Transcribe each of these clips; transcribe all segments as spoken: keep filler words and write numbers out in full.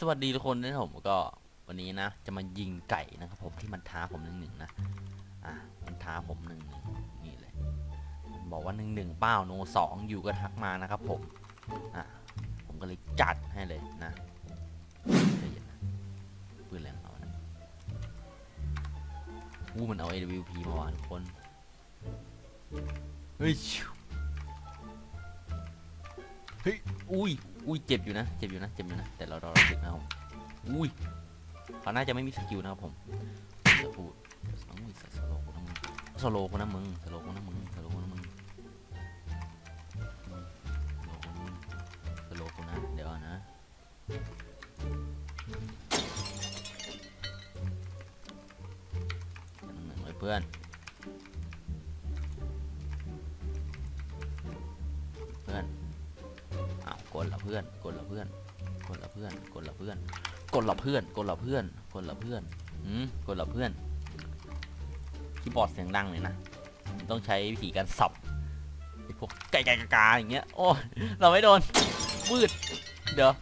สวัสดีทุกคนนะผมก็วันนี้นะจะมายิงไก่นะครับผมที่มันท้าผมหนึ่งหนึ่งนะอ่ะมันท้าผมหนึ่งหนึ่งนี่เลยบอกว่าหนึ่งหนึ่งเป้าโนสองอยู่ก็ทักมานะครับผมอ่ะผมก็เลยจัดให้เลยนะใจเย็นนะปืนแรงเอานะอู้มันเอา เอ ดับเบิลยู พี มาวะทุกคนเฮ้ยเฮ้ยอุ้ยอุ้ยเจ็บอยู่นะเจ็บอยู่นะเจ็บอยู่นะแต่เราเราถึกนะผมอุ้ยเขาน่าจะไม่มีสกิลนะครับผมจะพูดต้องมีสโลกูนะมึงสโลกูนะมึงสโลกูนะมึงสโลกูนะมึงสโลกูนะเดี๋ยวนะหนึ่งเลยเพื่อนเพื่อนอ้าวกดละเพื่อนกดละเพื่อนกดละเพื่อนกดละเพื่อนกดละเพื่อนกดละเพื่อนกดละเพื่อนอืมกดละเพื่อนคีย์บอร์ดเสียงดังเลยนะต้องใช้วิธีการสับไอ้พวกไก่ไก่กาอย่างเงี้ยโอ้เราไม่โดนมืดเดี๋ยว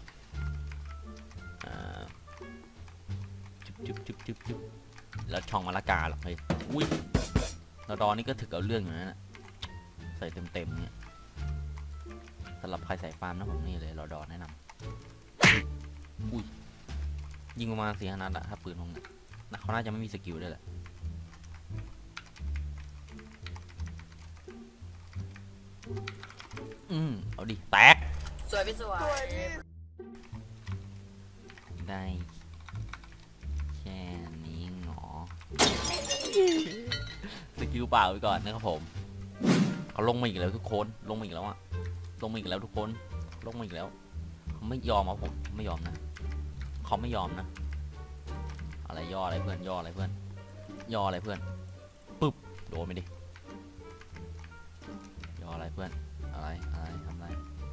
จุ๊บจุ๊บจุ๊บจุ๊บจุ๊บแล้วช่องมาละกาหรอกเฮ้ยอุ้ยเราดอนนี่ก็ถึกเอาเรื่องอยู่นะใส่เต็มเต็มเนี่ยสำหรับใครใส่ฟาร์มนะผมนี่เลยเราดอนแนะนำอุ้ยยิงประมาณสี่ห้านัดอะถ้าปืนของนะเขาน่าจะไม่มีสกิลด้วยแหละอืมเอาดิแตกสวยพี่สวยได้แค่นี้หรอสกิลเปล่าไปก่อนนะครับผมเขาลงมาอีกแล้วทุกคนลงมาอีกแล้วอะลงมาอีกแล้วทุกคนลงมาอีกแล้วเขาไม่ยอมเอาผมไม่ยอมนะเขาไม่ยอมนะอะไรย่ออะไรเพื่อนย่ออะไรเพื่อนย่ออะไรเพื่อนปึ๊บโดนไปดิย่ออะไรเพื่อนอะไรอะไรทำอะไร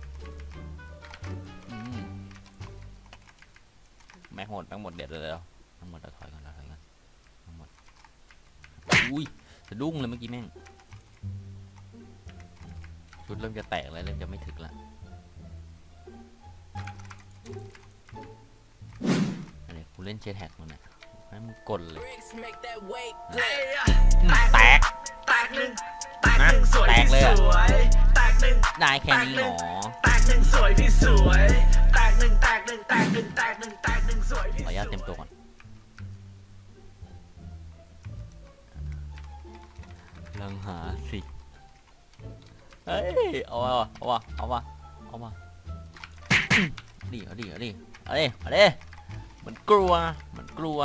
แม็กหมดแม็กหมดเด็ดเลยแล้วทั้งหมดเราถอยกันเราถอยกันทั้งหมดอุ้ยสะดุ้งเลยเมื่อกี้แม่งชุดเริ่มจะแตกแล้วเริ่มจะไม่ถึกละอะไรกูเล่นเชดแท็กมันเนี่ยให้มึงกดเลยแตกแตกหนึ่งแตกหนึ่งสวยพี่สวยแตกหนึ่งได้แค่นี้หรอแตกหนึ่งสวยพี่สวยแตกหนึ่งแตกหนึ่งแตกหนึ่งแตกหนึ่งแตกหนึ่งสวยพี่ขออนุญาตเต็มตัวก่อนลังหาสิเฮ้ยเอาวะเอาวะเอาวะเอาวะดิเอาดิเอาดิเอาดิเอาดิมันกลัวมันกลัว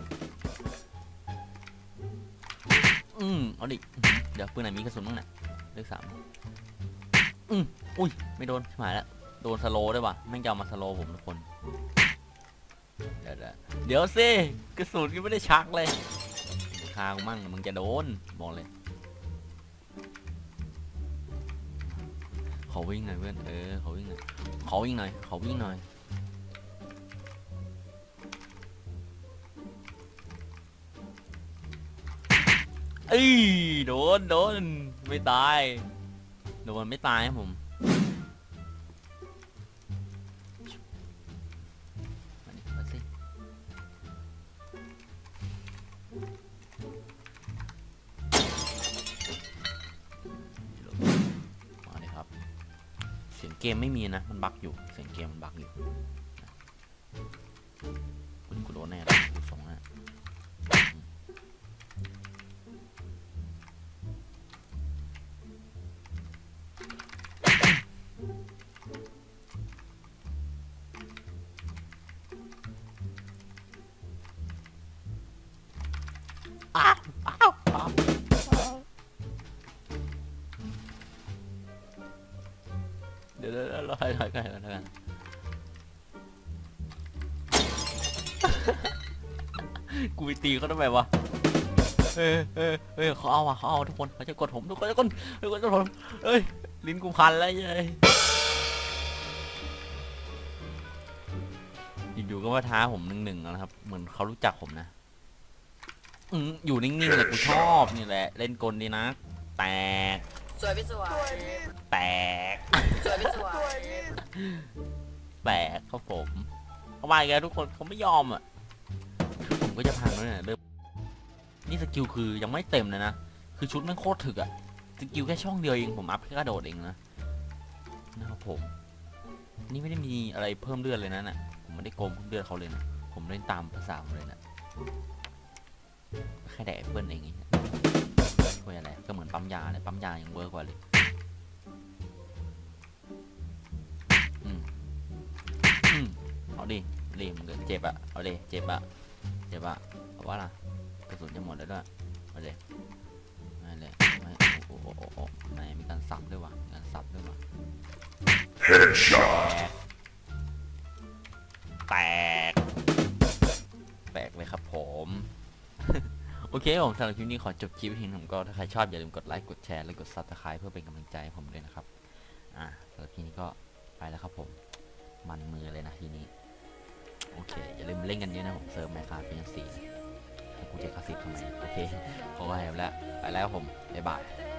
อืมเอาดิเดี๋ยวปืนไหนมีกระสุนบ้างเนี่ยเลขสามอืมอุ้ยไม่โดนชิบหายแล้วโดนสโลด้วยว่ะแม่งจะเอามาสโลผมทุกคนเดี๋ยวเดี๋ยวสิกระสุนก็ไม่ได้ชักเลยคากูมั่งมึงจะโดนบอกเลยเขาวิ่งหน่อยเพื่อนเออเขาวิ่งหน่อยเขาวิ่งหน่อยเขาวิ่งหน่อยเอ้ยโดนโดนไม่ตายโดนไม่ตายครับผมมาดิมาสิมาดิครับเสียงเกมไม่มีนะมันบั๊กอยู่เสียงเกมมันบั๊กอยู่คุณกูโดนแน่เลยดูทรงนะอ้าวอ้าวอ้าวเดี๋ยวเดี๋ยวเราถอยถอยกันถอยกันกูไปตีเขาทำไมวะเฮ้ยเฮ้ยเฮ้ยเขาเอาว่ะเขาเอาทุกคนเขาจะกดผมทุกคนทุกคนทุกคนทุกคนเฮ้ยลิ้นกูพันแล้วยัยอยู่ๆก็มาท้าผมหนึ่งหนึ่งนะครับเหมือนเขารู้จักผมนะอืมอยู่นิ่งๆเลยกูชอบนี่แหละเล่นกลดีนะแตกสวยพี่สวยแตกสวยพี่สวยแตกครับผมเขามาอีกแล้วทุกคนเขาไม่ยอมอ่ะชุดผมก็จะพังแล้วเนี่ยเริ่มนี่สกิลคือยังไม่เต็มเลยนะคือชุดมันโคตรถึกอ่ะสกิลแค่ช่องเดียวเองผมอัพแค่กระโดดเองนะนะครับผมนี่ไม่ได้มีอะไรเพิ่มเลือดเลยนะน่ะผมไม่ได้โกงเพิ่มเลือดเขาเลยนะผมเล่นตามภาษาผมเลยนะแค่แดกแอปเปิ้ลเองช่วยอะไรก็เหมือนปั๊มยาเลยปั๊มยายังเวิร์กกว่าเลยอืมอืมเอาดิดิมันก็เจ็บอะเอาดิเจ็บอะเจ็บอะเอาว่าล่ะกระสุนจะหมดแล้วด้วยเอาดิไม่เลยไม่โอ้โหโอ้โหไหนมีการสับด้วยวะมีการสับด้วยวะ Headshot แตกแตกเลยครับผม โอเคผมสำหรับคลิปนี้ขอจบคลิปเพียงผมก็ถ้าใครชอบอย่าลืมกดไลค์กดแชร์และกดซับสไครป์เพื่อเป็นกำลังใจให้ผมด้วยนะครับอ่าสำหรับคลิปนี้ก็ไปแล้วครับผมมันมือเลยนะทีนี้โอเคอย่าลืมเล่นกันเยอะนะผมเซิร์ฟแมคคาเป็นสี่ให้กูจะคลาสสิกทำไมโอเคขอไปแล้วไปแล้วผมบ๊ายบาย